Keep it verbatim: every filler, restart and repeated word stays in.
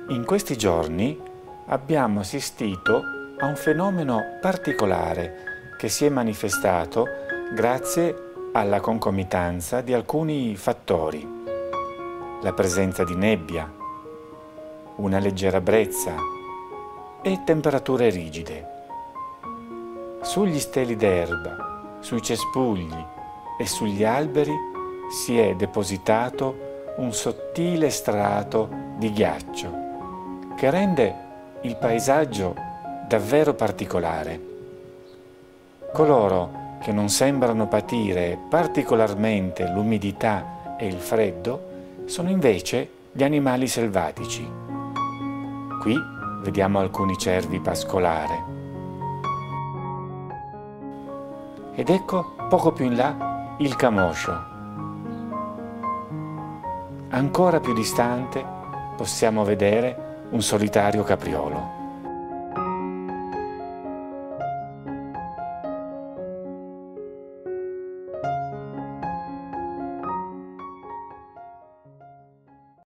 In questi giorni abbiamo assistito a un fenomeno particolare che si è manifestato grazie alla concomitanza di alcuni fattori: la presenza di nebbia, una leggera brezza e temperature rigide. Sugli steli d'erba, sui cespugli e sugli alberi si è depositato un sottile strato di ghiaccio che rende il paesaggio davvero particolare. Coloro che non sembrano patire particolarmente l'umidità e il freddo sono invece gli animali selvatici. Qui vediamo alcuni cervi pascolare. Ed ecco poco più in là il camoscio. Ancora più distante possiamo vedere un solitario capriolo.